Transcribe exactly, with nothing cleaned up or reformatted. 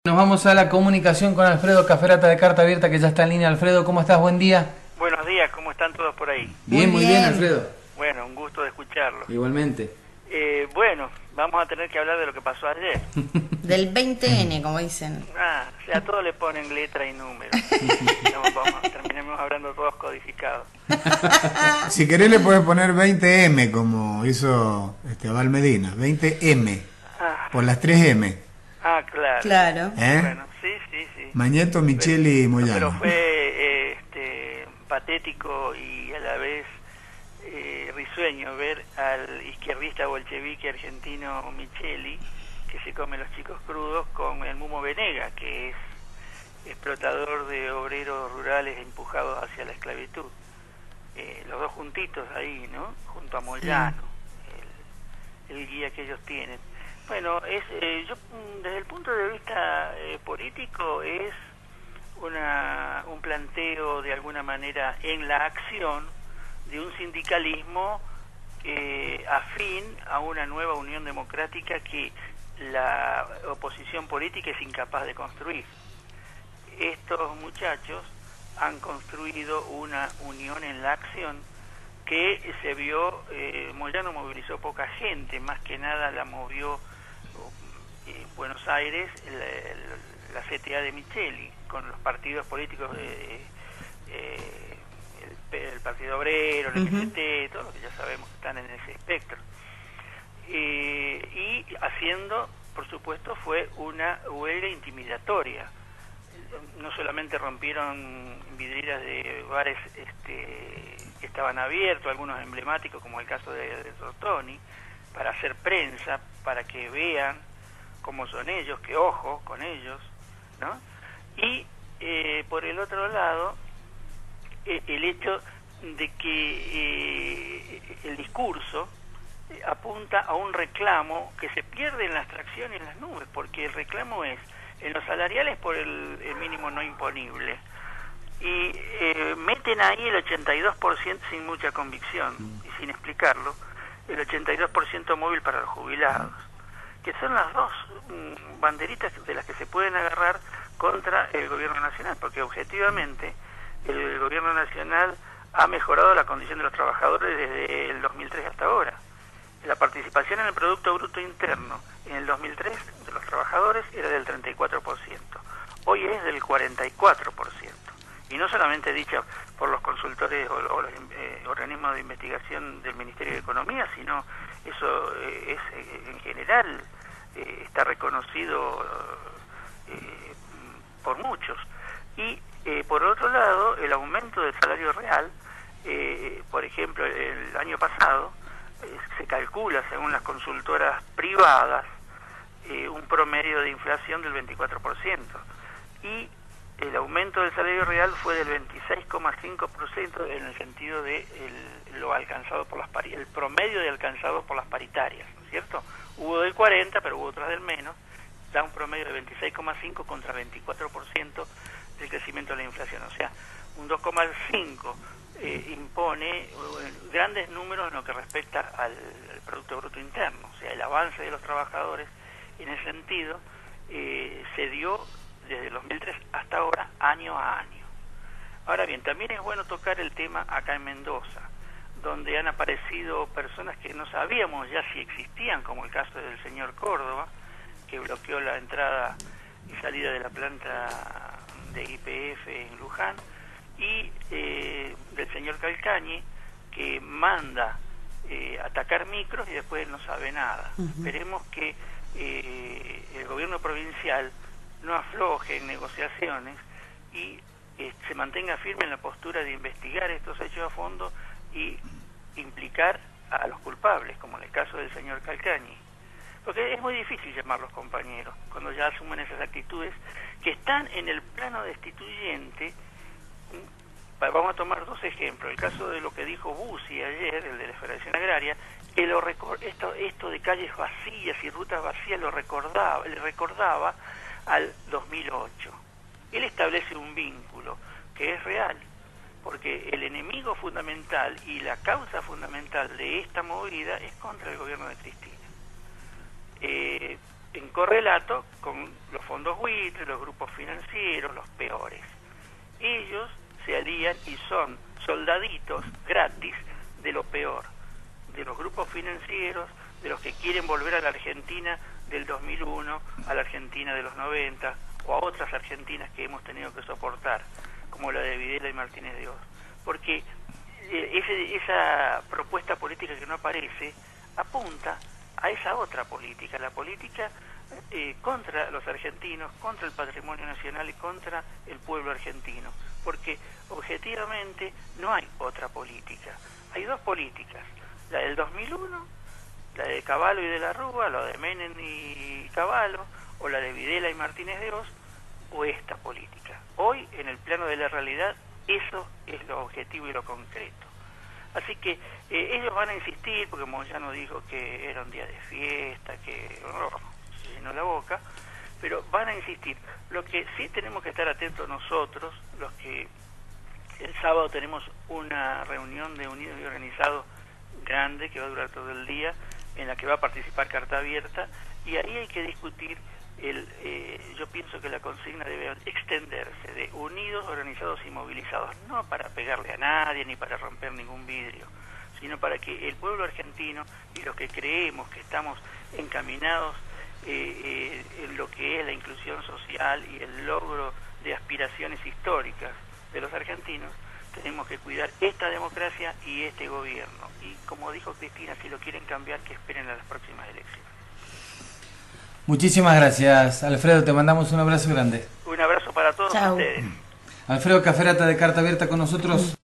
Nos vamos a la comunicación con Alfredo Caferata de Carta Abierta, que ya está en línea. Alfredo, ¿cómo estás? Buen día. Buenos días, ¿cómo están todos por ahí? Bien, muy bien, Alfredo. Bueno, un gusto de escucharlos. Igualmente. Eh, bueno, vamos a tener que hablar de lo que pasó ayer. Del veinte ene, como dicen. Ah, o sea, a todos le ponen letra y número. No, vamos, terminemos hablando todos codificados. Si querés le podés poner veinte eme, como hizo este Val Medina. veinte eme, Ah, por las tres eme. ah claro. Claro. ¿Eh? Bueno, sí, sí, sí. Mañeto, Micheli y Pero Moyano. fue eh, este, patético y a la vez eh, risueño ver al izquierdista bolchevique argentino Micheli, que se come los chicos crudos, con el Mumo Venega, que es explotador de obreros rurales empujados hacia la esclavitud. Eh, los dos juntitos ahí, ¿no? Junto a Moyano, el, el guía que ellos tienen. Bueno, es eh, yo desde el punto de vista eh, político es una un planteo de alguna manera en la acción de un sindicalismo eh, afín a una nueva unión democrática que la oposición política es incapaz de construir. Estos muchachos han construido una unión en la acción que se vio, eh, Moyano movilizó poca gente, más que nada la movió eh, Buenos Aires, la, la C T A de Micheli, con los partidos políticos, de, eh, el, el Partido Obrero, el M S T, uh-huh. Todo lo que ya sabemos que están en ese espectro. Eh, y haciendo, por supuesto, fue una huelga intimidatoria. No solamente rompieron vidrieras de bares este, que estaban abiertos, algunos emblemáticos, como el caso de, de Tortoni, para hacer prensa, para que vean cómo son ellos, que ojo con ellos, ¿no? Y eh, por el otro lado, eh, el hecho de que eh, el discurso eh, apunta a un reclamo que se pierde en la abstracción y en las nubes, porque el reclamo es en los salariales por el, el mínimo no imponible, y eh, meten ahí el ochenta y dos por ciento sin mucha convicción y sin explicarlo, el ochenta y dos por ciento móvil para los jubilados, que son las dos mm, banderitas de las que se pueden agarrar contra el gobierno nacional, porque objetivamente el gobierno nacional ha mejorado la condición de los trabajadores desde el dos mil tres hasta ahora. La participación en el Producto Bruto Interno en el dos mil tres de los trabajadores era del treinta y cuatro por ciento. Hoy es del cuarenta y cuatro por ciento. Y no solamente dicha por los consultores o, o los eh, organismos de investigación del Ministerio de Economía, sino eso eh, es eh, en general eh, está reconocido eh, por muchos. Y eh, por otro lado, el aumento del salario real, eh, por ejemplo, el año pasado, se calcula, según las consultoras privadas, eh, un promedio de inflación del veinticuatro por ciento. Y el aumento del salario real fue del veintiséis coma cinco por ciento en el sentido de el, lo alcanzado por las pari el promedio de alcanzado por las paritarias, ¿no es cierto? Hubo del cuarenta, pero hubo otras del menos, da un promedio de veintiséis coma cinco contra veinticuatro por ciento del crecimiento de la inflación, o sea, un dos coma cinco Eh, impone eh, grandes números en lo que respecta al, al Producto Bruto Interno, o sea, el avance de los trabajadores en ese sentido eh, se dio desde el dos mil tres hasta ahora, año a año. Ahora bien, también es bueno tocar el tema acá en Mendoza, donde han aparecido personas que no sabíamos ya si existían, como el caso del señor Córdoba, que bloqueó la entrada y salida de la planta de Y P F en Luján, y eh, del señor Calcañi, que manda eh, atacar micros y después no sabe nada. Uh-huh. Esperemos que eh, el gobierno provincial no afloje en negociaciones y eh, se mantenga firme en la postura de investigar estos hechos a fondo y implicar a los culpables, como en el caso del señor Calcañi. Porque es muy difícil llamarlos compañeros cuando ya asumen esas actitudes que están en el plano destituyente. Vamos a tomar dos ejemplos. El caso de lo que dijo Bussi ayer, el de la Federación Agraria, que lo esto, esto de calles vacías y rutas vacías lo recordaba, le recordaba al dos mil ocho. Él establece un vínculo que es real, porque el enemigo fundamental y la causa fundamental de esta movida es contra el gobierno de Cristina. Eh, en correlato con los fondos buitres, los grupos financieros, los peores. Ellos se alían y son soldaditos gratis de lo peor, de los grupos financieros, de los que quieren volver a la Argentina del dos mil uno, a la Argentina de los noventa, o a otras Argentinas que hemos tenido que soportar, como la de Videla y Martínez de Oz. Porque eh, ese, esa propuesta política que no aparece apunta a esa otra política, la política eh, contra los argentinos, contra el patrimonio nacional y contra el pueblo argentino, porque objetivamente no hay otra política. Hay dos políticas, la del dos mil uno, la de Cavallo y de la Rúa, la de Menem y Cavallo, o la de Videla y Martínez de Oz, o esta política. Hoy, en el plano de la realidad, eso es lo objetivo y lo concreto. Así que eh, ellos van a insistir, porque Moyano dijo que era un día de fiesta, que oh, se llenó la boca, pero van a insistir. Lo que sí tenemos que estar atentos nosotros, los que el sábado tenemos una reunión de Unidos y Organizados grande que va a durar todo el día, en la que va a participar Carta Abierta, y ahí hay que discutir, el, eh, yo pienso que la consigna debe extenderse de unidos, organizados y movilizados, no para pegarle a nadie ni para romper ningún vidrio, sino para que el pueblo argentino y los que creemos que estamos encaminados eh, eh, en lo que es la inclusión social y el logro de aspiraciones históricas de los argentinos, tenemos que cuidar esta democracia y este gobierno. Y como dijo Cristina, si lo quieren cambiar, que esperen a las próximas elecciones. Muchísimas gracias, Alfredo. Te mandamos un abrazo grande. Un abrazo para todos Chau. ustedes. Alfredo Caferata de Carta Abierta con nosotros.